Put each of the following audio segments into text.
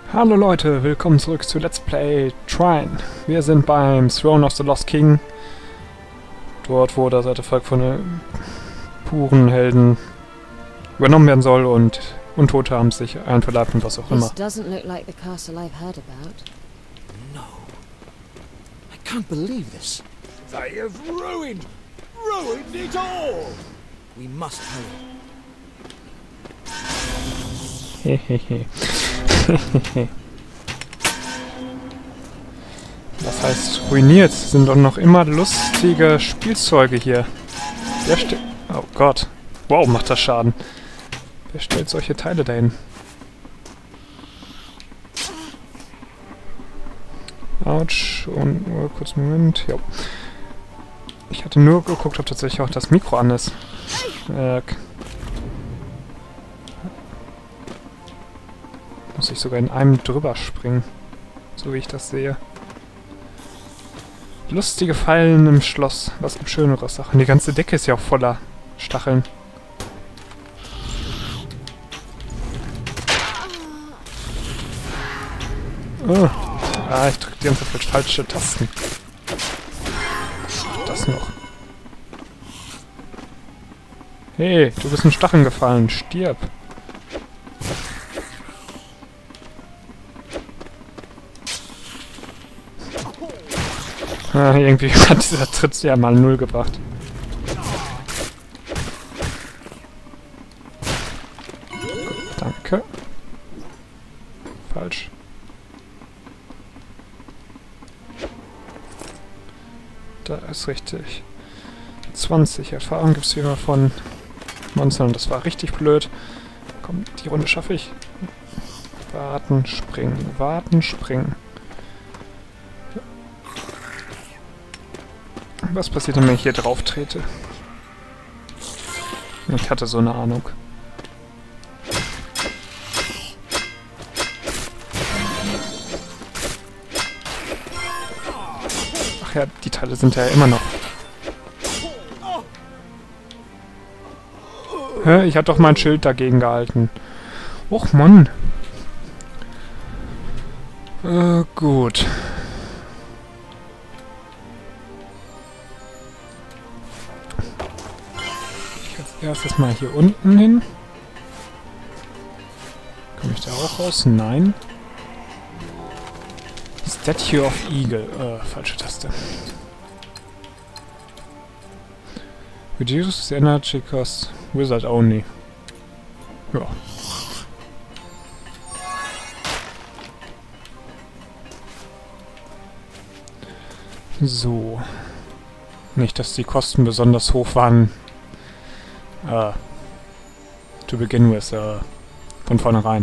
Hallo Leute, willkommen zurück zu Let's Play Trine. Wir sind beim Throne of the Lost King. Dort, wo das Artefakt von den puren Helden übernommen werden soll und Untote haben sich einverleibt und was auch immer. This doesn't look like the castle I've heard about. No. I can't believe this. They have ruined it all! We must hurry. Hehehe. Was heißt ruiniert? Sind doch noch immer lustige Spielzeuge hier. Wer stellt... Oh Gott. Wow, macht das Schaden. Wer stellt solche Teile dahin? Autsch. Und kurz einen Moment. Jo. Ich hatte nur geguckt, ob tatsächlich auch das Mikro an ist. Muss ich sogar in einem drüber springen. So wie ich das sehe. Lustige Fallen im Schloss. Was gibt schönere Sachen? Die ganze Decke ist ja auch voller Stacheln. Oh. Ah, ich drücke die ganze Zeit falsche Tasten. Das noch. Hey, du bist in Stacheln gefallen. Stirb. Ah, irgendwie hat dieser Tritt ja mal 0 gebracht. Danke. Falsch. Da ist richtig. 20 Erfahrung gibt es wieder von Monstern. Das war richtig blöd. Komm, die Runde schaffe ich. Warten, springen. Warten, springen. Was passiert denn, wenn ich hier drauf trete? Ich hatte so eine Ahnung. Ach ja, die Teile sind ja immer noch. Hä? Ich hatte doch mein Schild dagegen gehalten. Och Mann. Gut. Erstes mal hier unten hin. Komme ich da auch raus? Nein. Statue of Eagle. Falsche Taste. Reduce energy cost wizard only. Ja. So. Nicht, dass die Kosten besonders hoch waren. To begin with, von vornherein.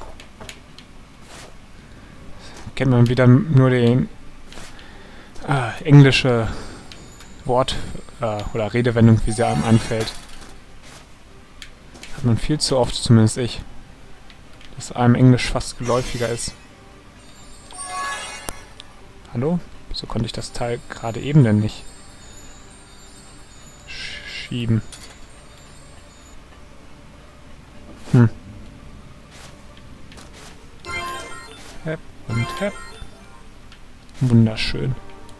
Kennt man wieder nur den englische Wort oder Redewendung, wie sie einem anfällt. Hat man viel zu oft, zumindest ich, dass einem Englisch fast geläufiger ist. Hallo? So konnte ich das Teil gerade eben denn nicht schieben. Hep und hep. Wunderschön.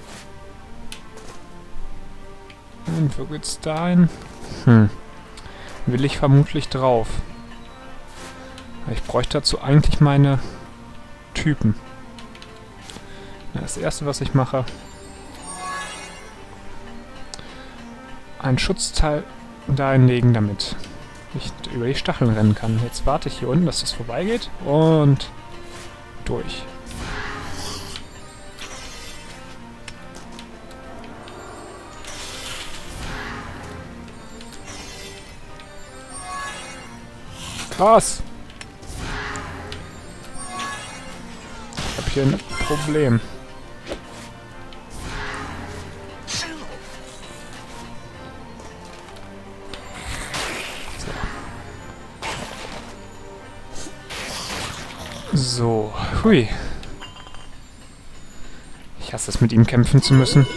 Und wo geht's da hin? Will ich vermutlich drauf. Ich bräuchte dazu eigentlich meine Typen. Das erste, was ich mache, ein Schutzteil dahin legen, damit ich über die Stacheln rennen kann. Jetzt warte ich hier unten, dass das vorbeigeht und durch. Krass! Ich habe hier ein Problem. So, hui. Ich hasse es, mit ihm kämpfen zu müssen.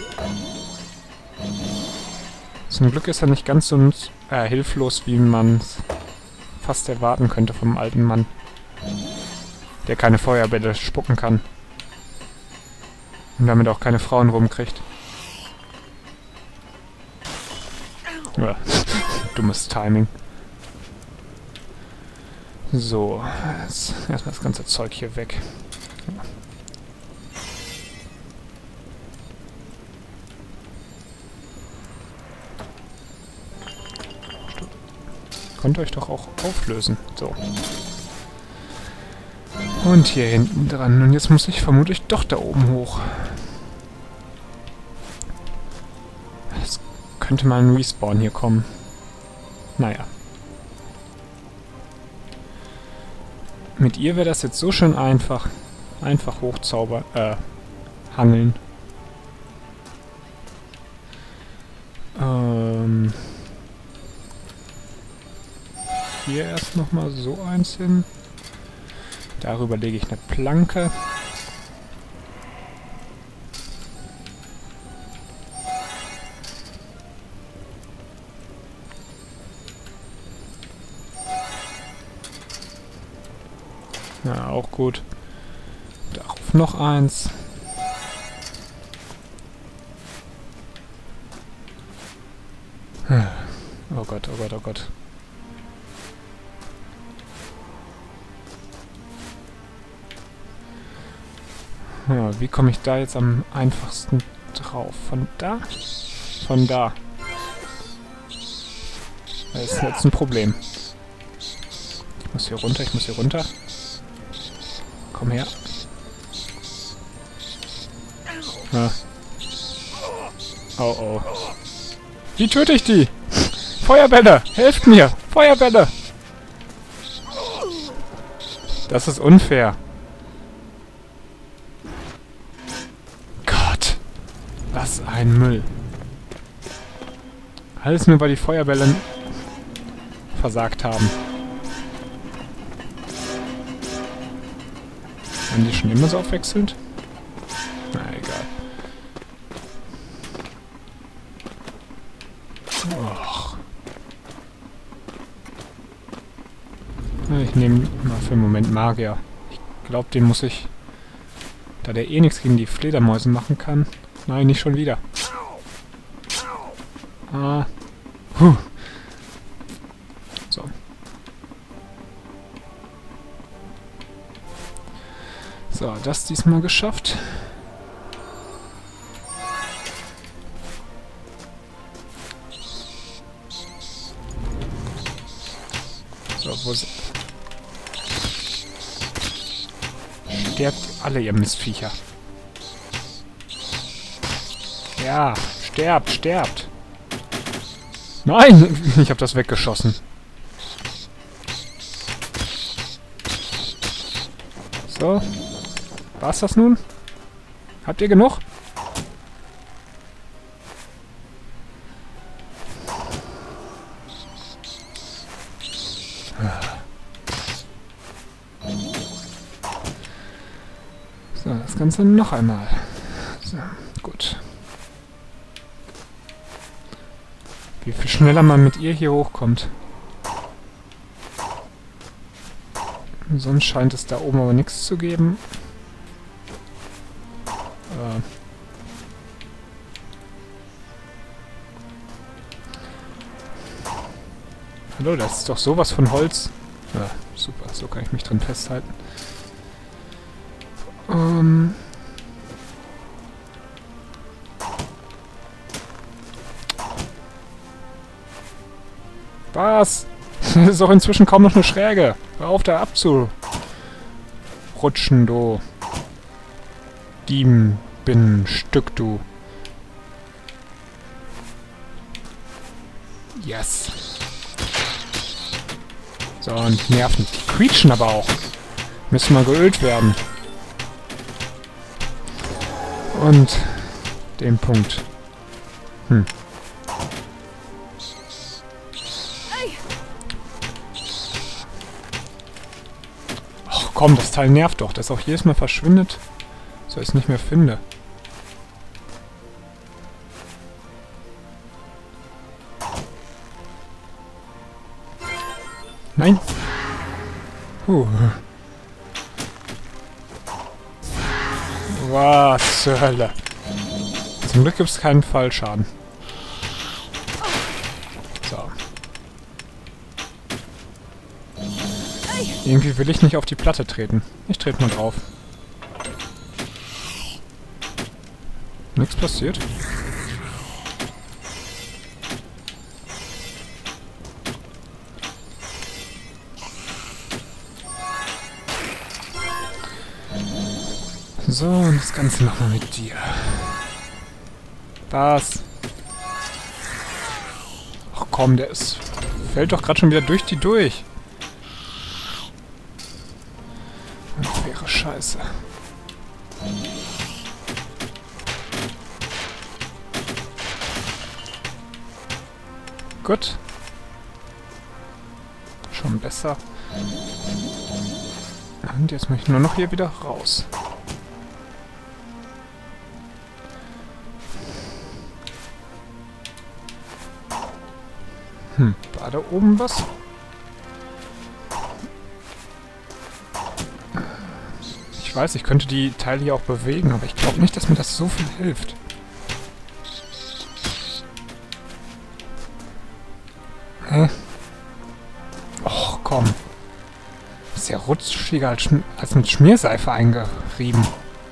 Zum Glück ist er nicht ganz so hilflos, wie man es fast erwarten könnte vom alten Mann. Der keine Feuerbälle spucken kann. Und damit auch keine Frauen rumkriegt. Ja, dummes Timing. So, jetzt erstmal das ganze Zeug hier weg. Könnt euch doch auch auflösen. So. Und hier hinten dran. Und jetzt muss ich vermutlich doch da oben hoch. Es könnte mal ein Respawn hier kommen. Naja. Mit ihr wäre das jetzt so schön einfach. Einfach hochzaubern, hangeln. Hier erst nochmal so eins hin. Darüber lege ich eine Planke. Ja, auch gut. Darauf noch eins. Oh Gott, oh Gott, oh Gott. Ja, wie komme ich da jetzt am einfachsten drauf? Von da? Von da. Das ist jetzt ein Problem. Ich muss hier runter, ich muss hier runter. Komm her. Ja. Oh oh. Wie töte ich die? Feuerbälle! Helft mir! Feuerbälle! Das ist unfair. Gott. Was ein Müll. Alles nur, weil die Feuerbälle versagt haben. Waren die schon immer so abwechselnd? Na, egal. Och. Ich nehme mal für einen Moment Magier. Ich glaube, den muss ich... Da der eh nichts gegen die Fledermäuse machen kann. Nein, nicht schon wieder. Ah. Puh. So. So, das diesmal geschafft. So, wo sind... Sterbt alle, ihr Mistviecher. Ja, sterbt, sterbt. Nein, ich habe das weggeschossen. So. War's das nun? Habt ihr genug? So, das Ganze noch einmal. So, gut. Wie viel schneller man mit ihr hier hochkommt. Sonst scheint es da oben aber nichts zu geben. Hallo, das ist doch sowas von Holz. Ja, super, so kann ich mich drin festhalten. Was? Das ist doch inzwischen kaum noch eine Schräge. Hör auf, da abzurutschen, du. Diebenbinnenstück, du. Yes. So, und Nerven. Die quietschen aber auch. Müssen mal geölt werden. Und den Punkt. Ach komm, das Teil nervt doch, das auch jedes Mal verschwindet, so ich es nicht mehr finde. Nein! Was zur Hölle? Zum Glück gibt es keinen Fallschaden. So. Irgendwie will ich nicht auf die Platte treten. Ich trete mal drauf. Nichts passiert. So, und das Ganze nochmal mit dir. Was? Ach komm, der ist... fällt doch gerade schon wieder durch die durch. Wäre scheiße. Gut. Schon besser. Und jetzt möchte ich nur noch hier wieder raus. War da oben was? Ich weiß, ich könnte die Teile hier auch bewegen, aber ich glaube nicht, dass mir das so viel hilft. Hä? Och, komm. Ist ja rutschiger als mit Schmierseife eingerieben.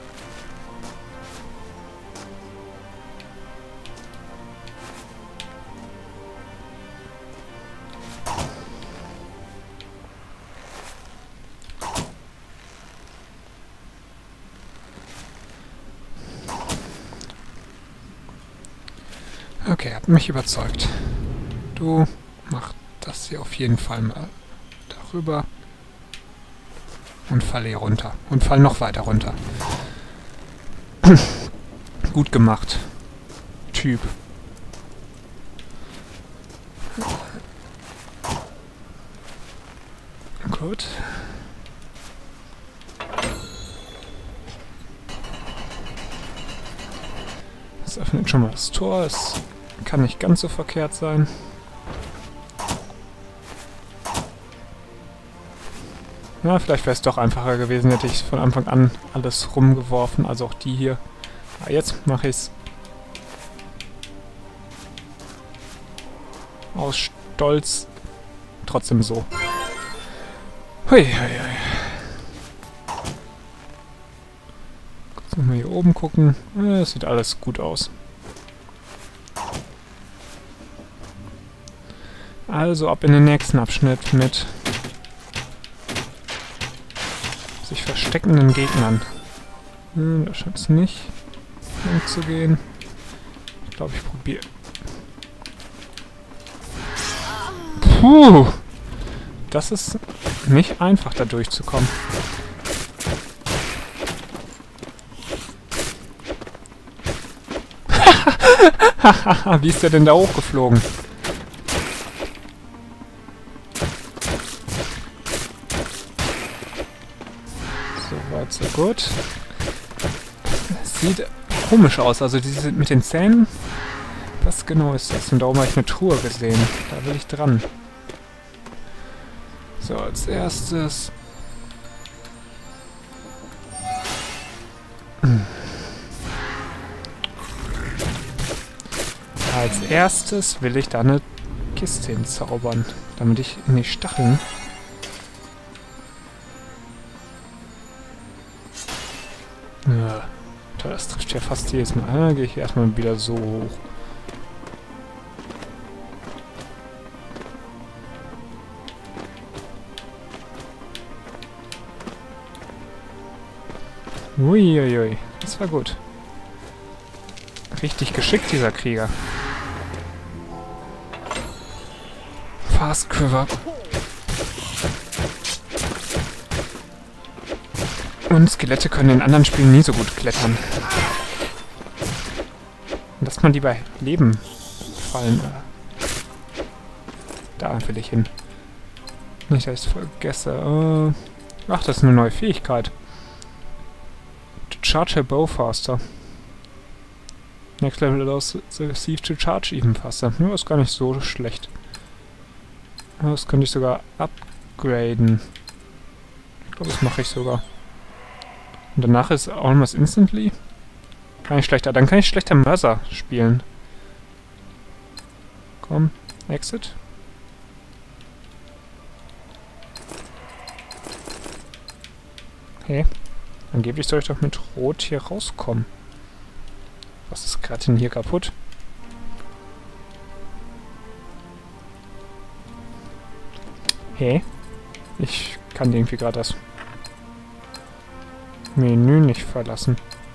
Okay, habt mich überzeugt. Du mach das hier auf jeden Fall mal darüber. Und fall hier runter. Und fall noch weiter runter. Gut gemacht. Typ. Gut. Das öffnet schon mal das Tor. Es kann nicht ganz so verkehrt sein. Ja, vielleicht wäre es doch einfacher gewesen, hätte ich von Anfang an alles rumgeworfen, also auch die hier. Aber jetzt mache ich es aus Stolz trotzdem so. Hui, hui, hui. Kurz nochmal hier oben gucken. Es sieht alles gut aus. Also ab in den nächsten Abschnitt mit sich versteckenden Gegnern. Da scheint es nicht lang zu gehen. Ich glaube, ich probiere. Puh! Das ist nicht einfach, da durchzukommen. Hahaha, wie ist der denn da hochgeflogen? Soweit, so gut. Sieht komisch aus, also diese mit den Zähnen. Was genau ist das? Und da oben habe ich eine Truhe gesehen. Da will ich dran. So, als erstes... Als erstes will ich da eine Kiste hinzaubern, damit ich in die Stacheln... Ja, toll, das trifft ja fast jedes Mal. Dann gehe ich erstmal wieder so hoch. Uiuiui, das war gut. Richtig geschickt, dieser Krieger. Fast Quiver. Und Skelette können in anderen Spielen nie so gut klettern. Und dass man die bei Leben fallen. Da will ich hin. Nicht, dass ich es vergesse. Ach, das ist eine neue Fähigkeit. To charge a bow faster. Next level allows the thief to charge even faster. Ja, ist gar nicht so schlecht. Das könnte ich sogar upgraden. Ich glaube, das mache ich sogar. Und danach ist Almost Instantly. Kann ich schlechter. Dann kann ich schlechter Mörser spielen. Komm, Exit. Okay. Angeblich soll ich doch mit Rot hier rauskommen. Was ist gerade denn hier kaputt? Hey. Ich kann irgendwie gerade das Menü nicht verlassen.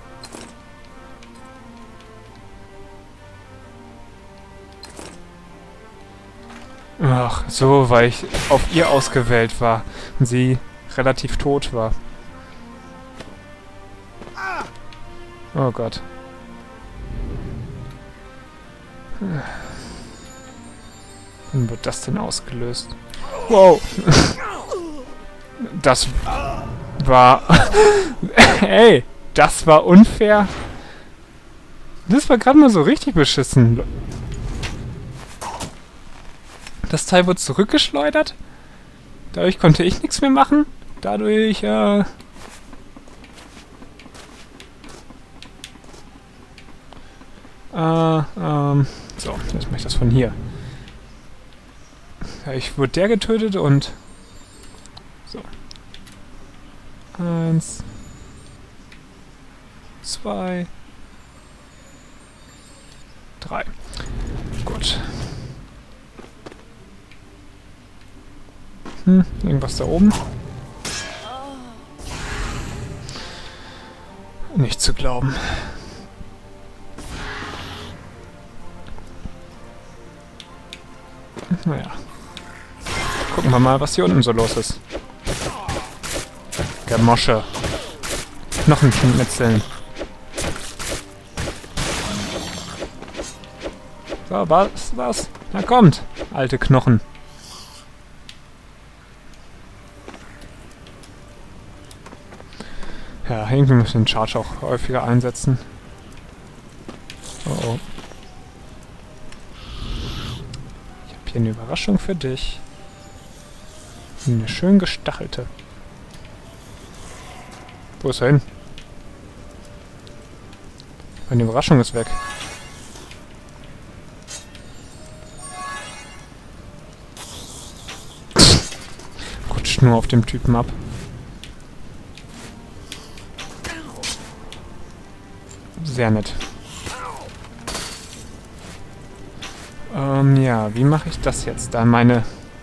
Ach, so, weil ich auf ihr ausgewählt war und sie relativ tot war. Oh Gott. Wann wird das denn ausgelöst? Wow. Das war... Ey, das war unfair. Das war gerade mal so richtig beschissen. Das Teil wurde zurückgeschleudert. Dadurch konnte ich nichts mehr machen. Dadurch, so, jetzt mache ich das von hier. Ja, ich wurde der getötet und... So. 1, 2, 3. Gut. Irgendwas da oben. Nicht zu glauben. Naja. Gucken wir mal, was hier unten so los ist. Gemosche. Knochenschnitzeln. So, was? Na kommt, alte Knochen. Ja, irgendwie müssen wir den Charge auch häufiger einsetzen. Oh oh. Ich habe hier eine Überraschung für dich. Eine schön gestachelte. Wo ist er hin? Meine Überraschung ist weg. Rutscht nur auf dem Typen ab. Sehr nett. Ja, wie mache ich das jetzt? Da meine...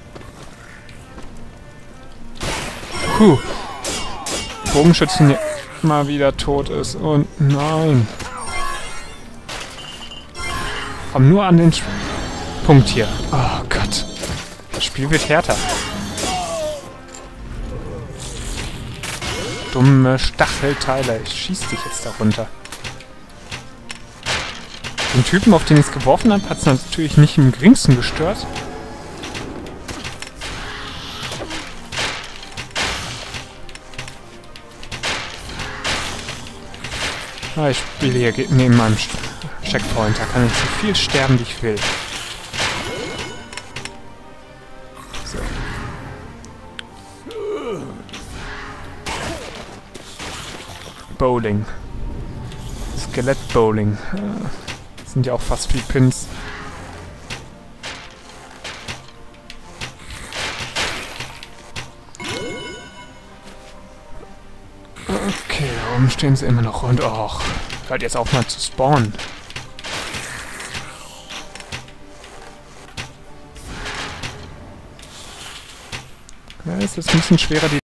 Bogenschützen hier mal wieder tot ist. Und nein. Komm nur an den Punkt hier. Oh Gott. Das Spiel wird härter. Dumme Stachelteile. Ich schieß dich jetzt darunter. Den Typen, auf den ich es geworfen habe, hat es natürlich nicht im geringsten gestört. Ah, ich spiele hier neben meinem Checkpoint. Da kann ich so viel sterben, wie ich will. So. Bowling. Skelett-Bowling. Sind ja auch fast wie Pins. Okay, da oben stehen sie immer noch und och, hört jetzt auf mal zu spawnen. Ja, es ist ein bisschen schwerer, die